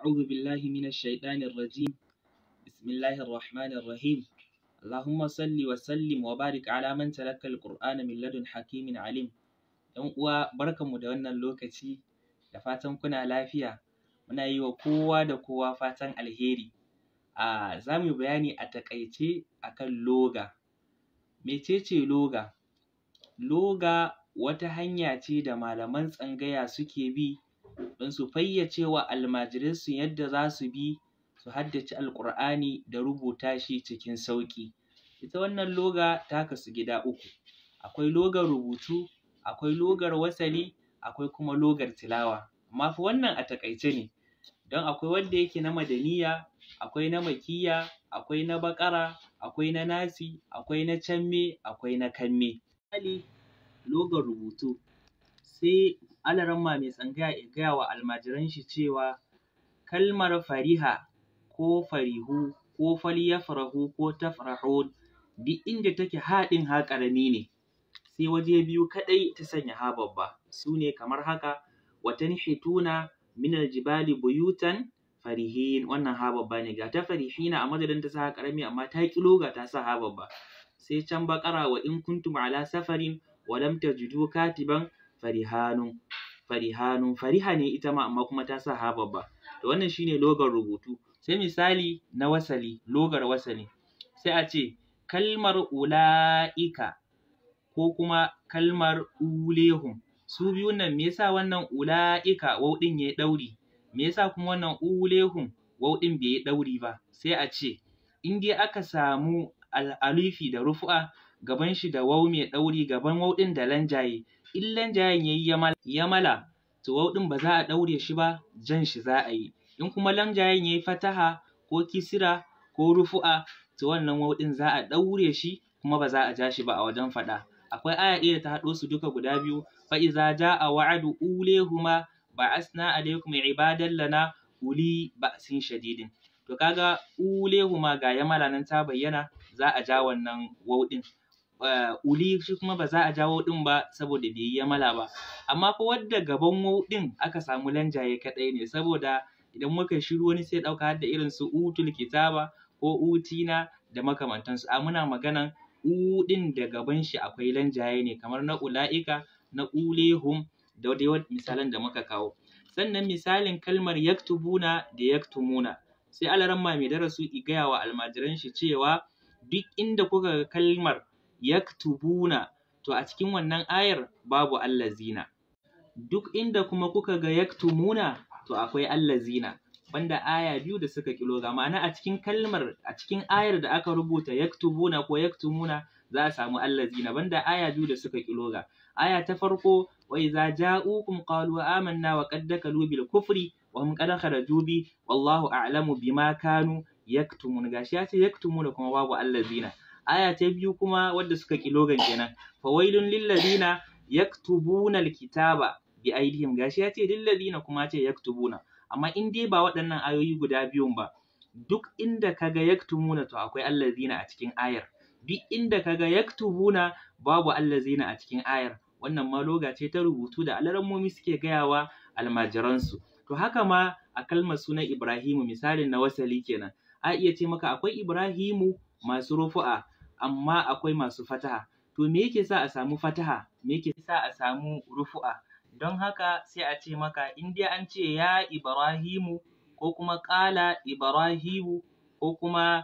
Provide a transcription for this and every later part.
أعوذ بالله من الشيطان الرجيم بسم الله الرحمن الرحيم اللهم صل وسلم وبارك على من تلقى القرآن من لدن حكيم عليم. ‘Yan uwa barkanmu da wannan lokaci, da fatan kuna lafiya. Muna yi wa kowa da kowa fatan alheri. Za mu yi bayani a taƙaice akan loga. Mecece loga? Loga wata hanya ce da malaman tsangaya suke bi don su fayyace wa almajiransu yadda za su bi su haddace Alƙur'ani da rubuta shi cikin sauƙi. Ita wannan loga ta kasu gida uku: akwai logar rubutu, akwai logar wasali, akwai kuma logar tilawa. Amma fa wannan a taƙaice ne, don akwai wanda yake na madaniya, akwai na makiyya, akwai na baƙara, akwai na nasi, akwai na camme, akwai na kamme. Misali, logar rubutu, sai alaramma mai tsangaya ya gaya wa almajiran shi cewa kalmar fariha ko farihu ko falyafrahu ko tafrahun, duk inda take ha ɗin ha ƙarami ne, sai waje biyu kaɗai ta sanya ha babba, su ne kamar haka: wa tanhituna minal jibali buyutan farihin, wannan ha babba ne, ga ta farihina a madadin ta sa ha ƙarami amma ta ƙi loga ta sa ha babba. Sai can baƙara: wa in kuntum ala safarin wa lam tajidu katiban farihanun, fariha ne ita ma amma kuma ta sa ha babba. To wannan shine logar rubutu. Sai misali na wasali, logar wasali, sai a ce kalmar ula'ika ko kuma kalmar ulehum. Su biyun nan, me yasa wannan ula'ika waw ɗin yayi ɗauri, me yasa kuma wannan ulehum waw ɗin bai yi ɗauri ba? Sai a ce in dai aka samu alifi da rufu'a gaban shi da waw mai ɗauri, gaban waw ɗin da lanjaye, in lanjayen yayi yamala, to waw ɗin ba za a ɗaure shi ba, jan shi za a yi. In kuma lanjayen yayi fataha ko kisra ko rufu'a, to wannan waw ɗin za a ɗaure shi kuma ba za a ja shi ba a wajen faɗa. Akwai aya ɗaya da ta haɗo su duka guda biyu: fa iza ja'a wa'du ulehuma ba'asna alaykum ibadan lana uli ba'sin shadidin. To kaga ulehuma ga yamala nan ta bayyana, za a ja wannan waw ɗin. Uli shi kuma ba za a ja waw ɗin ba saboda bai yi yamala ba. Amma fa wadda gaban waw ɗin aka samu lanjaye kaɗai ne, saboda idan muka yi shiru wani sai ya ɗauka har da irin su utul kitaba ko utina da makamantansu. Muna maganan ɗin da gaban shi akwai lanjaye ne, kamar na ula'ika, na ulehum da dai misalan da muka kawo. Sannan misalin kalmar yaktubuna da yaktumuna, sai alaramma mai darasu ya gaya wa almajiran shi cewa duk inda kuka ga kalmar yaktubuna, to a cikin wannan ayar babu allazina. Duk inda kuma kuka ga yaktumuna, to akwai allazina, banda aya biyu da suka ƙi loga. Ma'ana a cikin ayar da aka rubuta yaktubuna ko yaktumuna za a samu allazina, banda aya biyu da suka ƙi loga. Aya ta farko: wa iza ja'ukum qalu amanna wa qad dakalu bil kufri wa hum qad kharaju bi wallahu a'lamu bima kanu yaktumun. Gashi ya ce yaktumuna kuma babu allazina. Aya ta biyu kuma wadda suka ƙi logan kenan: fa wailun lil ladina yaktubuna al kitaba bi aydihim. Gashi ya ce lil ladina kuma ya ce yaktubuna. Amma in dai ba waɗannan ayoyi guda biyun ba, duk inda kaga yaktumuna to akwai allazina a cikin ayar. Duk inda kaga yaktubuna babu allazina a cikin ayar. Wannan ma loga ce ta rubutu da alarammomi suke gaya wa almajiransu. To haka ma a kalmar sunan Ibrahimu, misalin na wasali kenan, a iya ce maka akwai Ibrahimu masu rufu'a amma akwai masu fataha. To me yake sa a samu fataha, me yake sa a samu rufu'a? Don haka sai a ce maka in dai an ce ya Ibrahimu ko kuma ƙala Ibrahimu ko kuma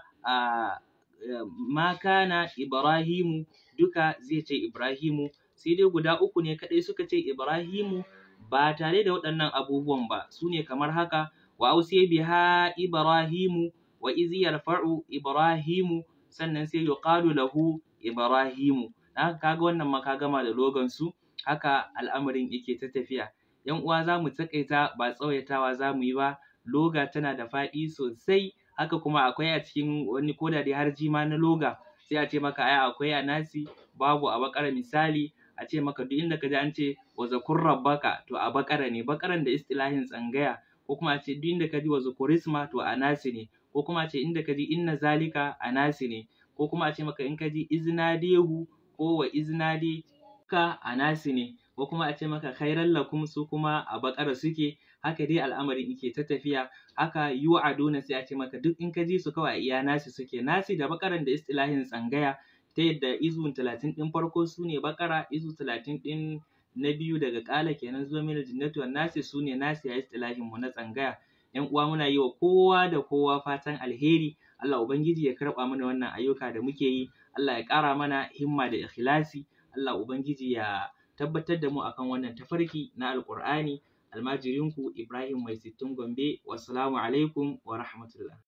ma kana Ibrahimu, duka zai ce Ibrahimu. Sai dai guda uku ne kaɗai suka ce Ibrahimu ba tare da waɗannan abubuwan ba, su ne kamar haka: wa ausi biha Ibrahimu wa iz yarfa'u Ibrahimu, sannan sai yuqalu lahu Ibrahimu. Haka kaga wannan ma ka gama da logan su. Haka al'amarin yake ta tafiya. ‘Yan uwa, za mu taƙaita, ba tsawaitawa za mu yi ba. Loga tana da faɗi sosai. Haka kuma akwai a cikin wani koda dai harji ma na loga, sai a ce maka ai akwai a nasi, babu a baƙara. Misali, a ce maka duk inda ka ji an ce wa zakur rabbaka, to a baƙara ne, baƙaran da istilahin tsangaya. Ko kuma a ce duk inda ka ji wa zukurisma, to a nasi ne. Ko kuma a ce inda ka ji inna zalika, a nasi ne. Ko kuma a ce maka in ka ji iznadehu ko wa iznade ka, a nasi ne. Ko kuma a ce maka khairan lakum, su kuma a baƙara suke. haka dai al'amarin yake ta tafiya. Haka yu'aduna sai a ce maka duk in ka ji su kawai iya nasi suke, nasi da bakaran da istilahin tsangaya, ta yadda izu 30 ɗin farko su ne bakara, izu 30 ɗin na biyu daga ƙala kenan zuwa minal jinnati wan nasi su ne nasi a istilahin mu na tsangaya. ‘Yan uwa muna yi wa kowa da kowa fatan alheri, Allah Ubangiji ya karɓa mana wannan ayyuka da muke yi, Allah ya ƙara mana himma da ikhlasi, Allah Ubangiji ya tabbatar da mu akan wannan tafarki na Alƙur'ani. Almajirinku Ibrahim Mai Sittin Gombe, wassalamu alaikum wa rahmatullah.